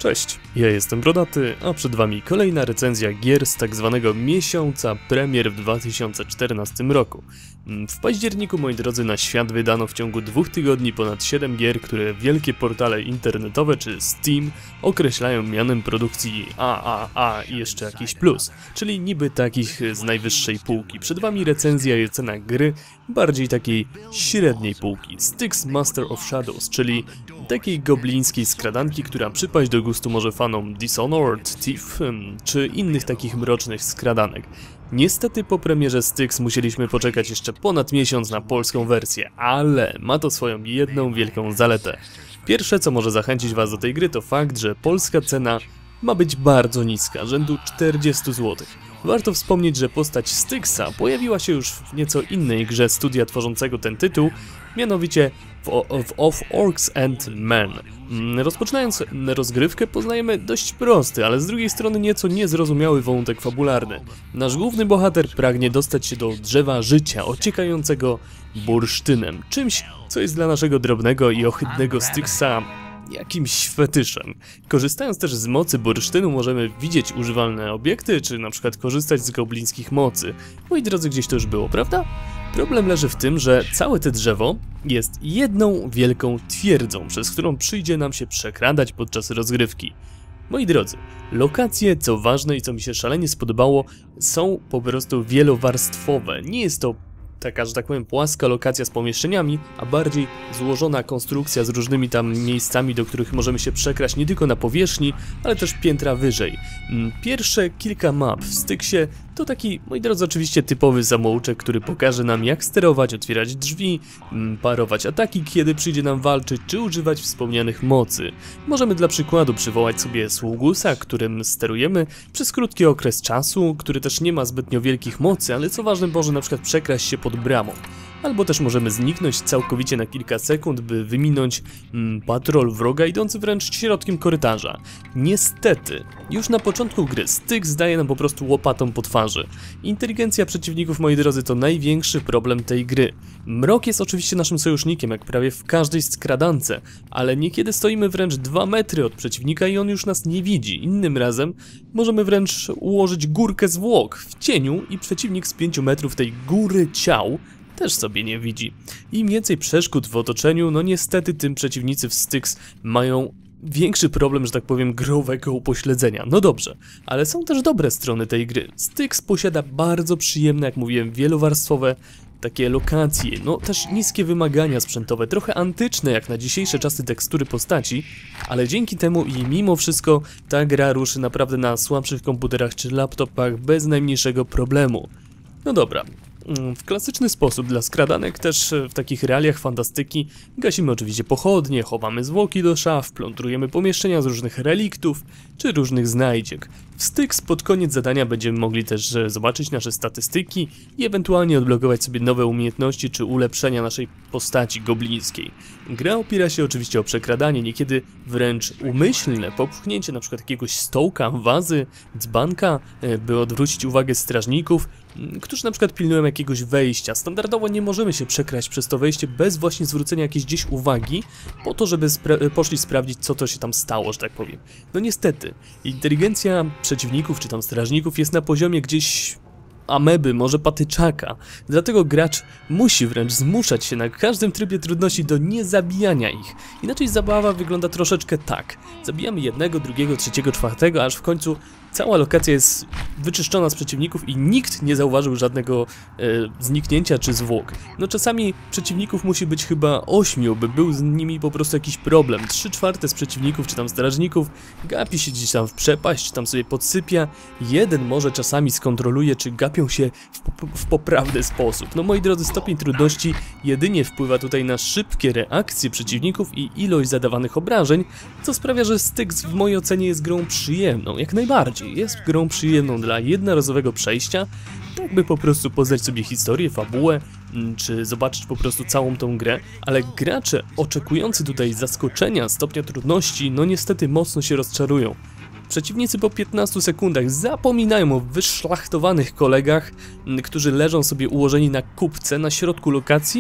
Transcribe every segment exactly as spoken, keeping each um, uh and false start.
Cześć, ja jestem Brodaty, a przed wami kolejna recenzja gier z tak zwanego miesiąca premier w dwa tysiące czternastym roku. W październiku, moi drodzy, na świat wydano w ciągu dwóch tygodni ponad siedem gier, które wielkie portale internetowe czy Steam określają mianem produkcji A A A i jeszcze jakiś plus, czyli niby takich z najwyższej półki. Przed wami recenzja i ocena gry bardziej takiej średniej półki. Styx Master of Shadows, czyli takiej goblińskiej skradanki, która przypaść do gustu może fanom Dishonored, Thief czy innych takich mrocznych skradanek. Niestety po premierze Styx musieliśmy poczekać jeszcze ponad miesiąc na polską wersję, ale ma to swoją jedną wielką zaletę. Pierwsze, co może zachęcić was do tej gry, to fakt, że polska cena ma być bardzo niska, rzędu czterdzieści złotych. Warto wspomnieć, że postać Styxa pojawiła się już w nieco innej grze studia tworzącego ten tytuł, mianowicie w, w Of Orcs and Men. Rozpoczynając rozgrywkę poznajemy dość prosty, ale z drugiej strony nieco niezrozumiały wątek fabularny. Nasz główny bohater pragnie dostać się do drzewa życia ociekającego bursztynem, czymś, co jest dla naszego drobnego i ohydnego Styxa jakimś fetyszem. Korzystając też z mocy bursztynu możemy widzieć używalne obiekty, czy na przykład korzystać z goblińskich mocy. Moi drodzy, gdzieś to już było, prawda? Problem leży w tym, że całe to drzewo jest jedną wielką twierdzą, przez którą przyjdzie nam się przekradać podczas rozgrywki. Moi drodzy, lokacje, co ważne i co mi się szalenie spodobało, są po prostu wielowarstwowe. Nie jest to taka, że tak powiem, płaska lokacja z pomieszczeniami, a bardziej złożona konstrukcja z różnymi tam miejscami, do których możemy się przekraść nie tylko na powierzchni, ale też piętra wyżej. Pierwsze kilka map w Styxie to taki, moi drodzy, oczywiście typowy samouczek, który pokaże nam, jak sterować, otwierać drzwi, parować ataki, kiedy przyjdzie nam walczyć, czy używać wspomnianych mocy. Możemy dla przykładu przywołać sobie Sługusa, którym sterujemy przez krótki okres czasu, który też nie ma zbytnio wielkich mocy, ale co ważne, może na przykład przekraść się pod bramą. Albo też możemy zniknąć całkowicie na kilka sekund, by wyminąć mm, patrol wroga idący wręcz środkiem korytarza. Niestety, już na początku gry Styx daje nam po prostu łopatą po twarzy. Inteligencja przeciwników, moi drodzy, to największy problem tej gry. Mrok jest oczywiście naszym sojusznikiem, jak prawie w każdej skradance, ale niekiedy stoimy wręcz dwa metry od przeciwnika i on już nas nie widzi. Innym razem możemy wręcz ułożyć górkę zwłok w cieniu i przeciwnik z pięciu metrów tej góry ciał też sobie nie widzi. Im więcej przeszkód w otoczeniu, no niestety tym przeciwnicy w Styx mają większy problem, że tak powiem, growego upośledzenia. No dobrze, ale są też dobre strony tej gry. Styx posiada bardzo przyjemne, jak mówiłem, wielowarstwowe takie lokacje, no też niskie wymagania sprzętowe, trochę antyczne jak na dzisiejsze czasy tekstury postaci, ale dzięki temu i mimo wszystko ta gra ruszy naprawdę na słabszych komputerach czy laptopach bez najmniejszego problemu. No dobra. W klasyczny sposób dla skradanek, też w takich realiach fantastyki, gasimy oczywiście pochodnie, chowamy zwłoki do szaf, plądrujemy pomieszczenia z różnych reliktów czy różnych znajdziek. W Styx pod koniec zadania będziemy mogli też zobaczyć nasze statystyki i ewentualnie odblokować sobie nowe umiejętności czy ulepszenia naszej postaci goblińskiej. Gra opiera się oczywiście o przekradanie, niekiedy wręcz umyślne popchnięcie na przykład jakiegoś stołka, wazy, dzbanka, by odwrócić uwagę strażników, którzy na przykład pilnują jakiegoś wejścia. Standardowo nie możemy się przekraść przez to wejście bez właśnie zwrócenia jakiejś gdzieś uwagi, po to, żeby spra poszli sprawdzić, co to się tam stało, że tak powiem. No niestety, inteligencja przeciwników czy tam strażników jest na poziomie gdzieś ameby, może patyczaka. Dlatego gracz musi wręcz zmuszać się na każdym trybie trudności do niezabijania ich. Inaczej zabawa wygląda troszeczkę tak. Zabijamy jednego, drugiego, trzeciego, czwartego, aż w końcu cała lokacja jest wyczyszczona z przeciwników i nikt nie zauważył żadnego e, zniknięcia czy zwłok. No czasami przeciwników musi być chyba ośmiu, by był z nimi po prostu jakiś problem. Trzy czwarte z przeciwników czy tam strażników gapi się gdzieś tam w przepaść, czy tam sobie podsypia. Jeden może czasami skontroluje, czy gapią się w, w poprawny sposób. No moi drodzy, stopień trudności jedynie wpływa tutaj na szybkie reakcje przeciwników i ilość zadawanych obrażeń, co sprawia, że Styx w mojej ocenie jest grą przyjemną, jak najbardziej. Jest grą przyjemną dla jednorazowego przejścia, tak by po prostu poznać sobie historię, fabułę, czy zobaczyć po prostu całą tą grę, ale gracze oczekujący tutaj zaskoczenia stopnia trudności, no niestety mocno się rozczarują. Przeciwnicy po piętnastu sekundach zapominają o wyszlachtowanych kolegach, którzy leżą sobie ułożeni na kupce na środku lokacji i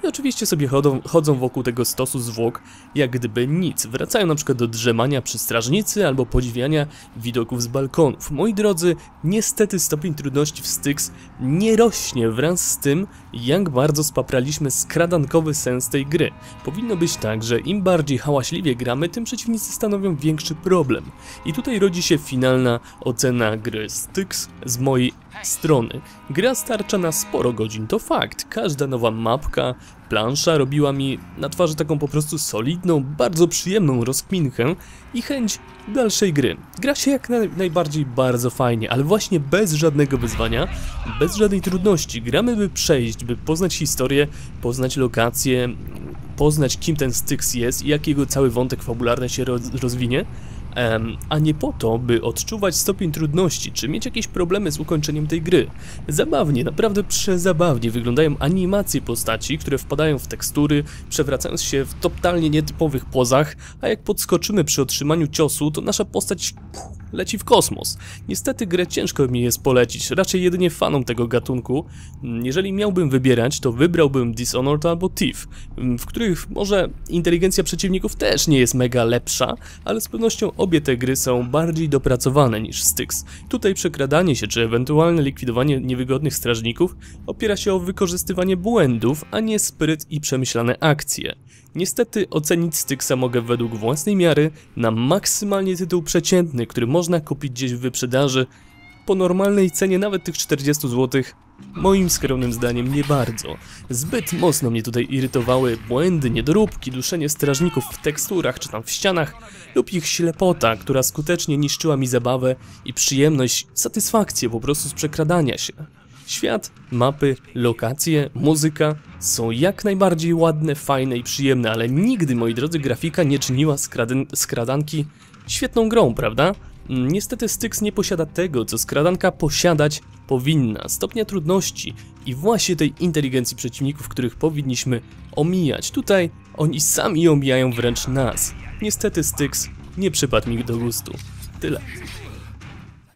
i oczywiście sobie chodzą, chodzą wokół tego stosu zwłok jak gdyby nic. Wracają na przykład do drzemania przy strażnicy albo podziwiania widoków z balkonów. Moi drodzy, niestety stopień trudności w Styx nie rośnie wraz z tym, jak bardzo spapraliśmy skradankowy sens tej gry. Powinno być tak, że im bardziej hałaśliwie gramy, tym przeciwnicy stanowią większy problem. I tutaj rodzi się finalna ocena gry Styx z mojej strony. Gra starcza na sporo godzin, to fakt. Każda nowa mapka, plansza robiła mi na twarzy taką po prostu solidną, bardzo przyjemną rozkminkę i chęć dalszej gry. Gra się jak na, najbardziej bardzo fajnie, ale właśnie bez żadnego wyzwania, bez żadnej trudności. Gramy, by przejść, by poznać historię, poznać lokacje, poznać, kim ten Styx jest i jak jego cały wątek fabularny się roz, rozwinie. Um, a nie po to, by odczuwać stopień trudności, czy mieć jakieś problemy z ukończeniem tej gry. Zabawnie, naprawdę przezabawnie wyglądają animacje postaci, które wpadają w tekstury, przewracając się w totalnie nietypowych pozach, a jak podskoczymy przy otrzymaniu ciosu, to nasza postać pff, leci w kosmos. Niestety grę ciężko mi jest polecić, raczej jedynie fanom tego gatunku. Jeżeli miałbym wybierać, to wybrałbym Dishonored albo Thief, w których może inteligencja przeciwników też nie jest mega lepsza, ale z pewnością obie te gry są bardziej dopracowane niż Styx. Tutaj przekradanie się czy ewentualne likwidowanie niewygodnych strażników opiera się o wykorzystywanie błędów, a nie spryt i przemyślane akcje. Niestety ocenić Styxa mogę według własnej miary na maksymalnie tytuł przeciętny, który można kupić gdzieś w wyprzedaży po normalnej cenie nawet tych czterdziestu złotych. Moim skromnym zdaniem nie bardzo. Zbyt mocno mnie tutaj irytowały błędy, niedoróbki, duszenie strażników w teksturach czy tam w ścianach lub ich ślepota, która skutecznie niszczyła mi zabawę i przyjemność, satysfakcję po prostu z przekradania się. Świat, mapy, lokacje, muzyka są jak najbardziej ładne, fajne i przyjemne, ale nigdy, moi drodzy, grafika nie czyniła skradanki świetną grą, prawda? Niestety Styx nie posiada tego, co skradanka posiadać powinna, stopnia trudności i właśnie tej inteligencji przeciwników, których powinniśmy omijać. Tutaj oni sami omijają wręcz nas. Niestety Styx nie przypadł mi do gustu. Tyle.